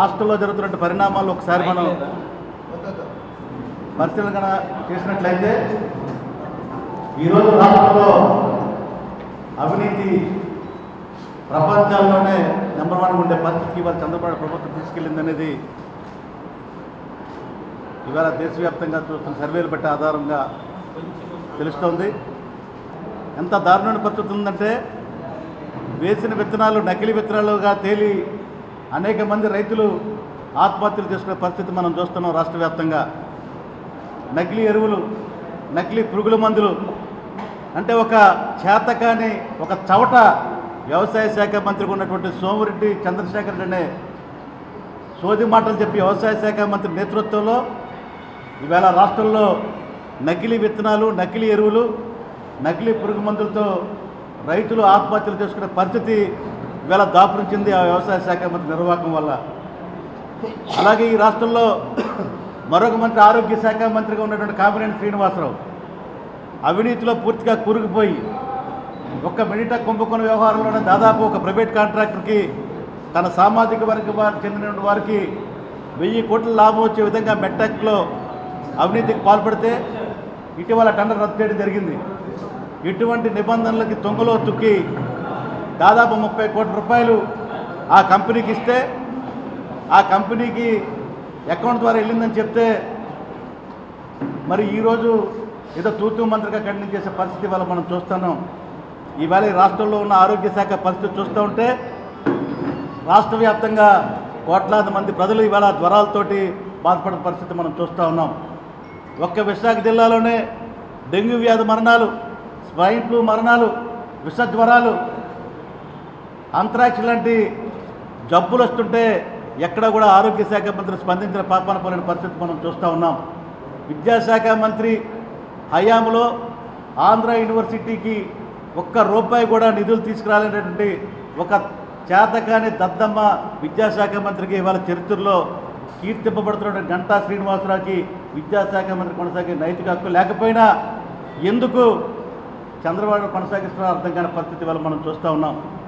రాష్ట్రంలో జరుగుతున్న పరిణామాలు ఒకసారి మనం పరిశీలన చేసినట్లయితే ఈరోజు రాష్ట్రంలో అవినీతి ప్రపంచంలోనే నెంబర్ 1 ఉండే పరిస్థితికి ఇవాళ చంద్రబాబు ప్రభుత్వం తీసుకెళ్లిందనేది ఇవాళ దేశవ్యాప్తంగా చూస్తున్న సర్వేలు బట్టి ఆధారంగా తెలుస్తోంది. ఎంత దారుణమైన పరిస్థితి ఉందంటే వేసిన విత్తనాలు నకిలీ విత్తనాలుగా తేలి అనేక మంది రైతులు ఆత్మహత్యలు చేసుకునే పరిస్థితి మనం చూస్తున్నాం. రాష్ట్ర వ్యాప్తంగా నకిలీ ఎరువులు, నకిలీ పురుగుల మందులు అంటే ఒక చేతకాని ఒక చవట వ్యవసాయ శాఖ మంత్రికి ఉన్నటువంటి సోమిరెడ్డి చంద్రశేఖర్ అనే సోది మాటలు చెప్పి వ్యవసాయ శాఖ మంత్రి నేతృత్వంలో ఈవేళ రాష్ట్రంలో నకిలీ విత్తనాలు, నకిలీ ఎరువులు, నకిలీ పురుగు మందులతో రైతులు ఆత్మహత్యలు చేసుకునే పరిస్థితి ఈవేళ దాపురించింది ఆ వ్యవసాయ శాఖ మంత్రి నిర్వాహకం వల్ల. అలాగే ఈ రాష్ట్రంలో మరొక మంత్రి ఆరోగ్య శాఖ మంత్రిగా ఉన్నటువంటి కామినేని శ్రీనివాసరావు అవినీతిలో పూర్తిగా కూరుకుపోయి ఒక్క మెడిటెక్ కుంభకోణ వ్యవహారంలోనే దాదాపు ఒక ప్రైవేట్ కాంట్రాక్టర్కి తన సామాజిక వర్గానికి చెందిన వారికి 1000 కోట్ల లాభం వచ్చే విధంగా మెడ్టెక్లో అవినీతికి పాల్పడితే ఇటీవల టెండర్ రద్దు చేయడం జరిగింది. ఇటువంటి నిబంధనలకి తొంగలో తొక్కి దాదాపు 30 కోట్ల రూపాయలు ఆ కంపెనీకి ఇస్తే ఆ కంపెనీకి అకౌంట్ ద్వారా వెళ్ళిందని చెప్తే మరి ఈరోజు ఏదో తూతూ మంత్రిగా ఖండన చేసే పరిస్థితి వల్ల మనం చూస్తున్నాం. ఈవేళ ఈ రాష్ట్రంలో ఉన్న ఆరోగ్య శాఖ పరిస్థితి చూస్తూ ఉంటే రాష్ట్ర వ్యాప్తంగా కోట్లాది మంది ప్రజలు ఈవేళ జ్వరాలతోటి బాధపడిన పరిస్థితి మనం చూస్తూ ఉన్నాం. ఒక్క విశాఖ జిల్లాలోనే డెంగ్యూ వ్యాధి మరణాలు, స్వైన్ ఫ్లూ మరణాలు, విష జ్వరాలు, అంత్రాక్ష లాంటి జబ్బులు వస్తుంటే ఎక్కడ కూడా ఆరోగ్య శాఖ మంత్రి స్పందించిన పాపాన పోలేని పరిస్థితి మనం చూస్తూ ఉన్నాం. విద్యాశాఖ మంత్రి హయాంలో ఆంధ్ర యూనివర్సిటీకి ₹1 కూడా నిధులు తీసుకురాలేనటువంటి ఒక చేతకాని దద్దమ్మ విద్యాశాఖ మంత్రికి ఇవాళ చరిత్రలో కీర్తింపబడుతున్న గంటా శ్రీనివాసరావుకి విద్యాశాఖ మంత్రి కొనసాగే నైతిక హక్కు లేకపోయినా ఎందుకు చంద్రబాబు కొనసాగిస్తున్నారో అర్థం కాని పరిస్థితి వల్ల మనం చూస్తూ ఉన్నాం.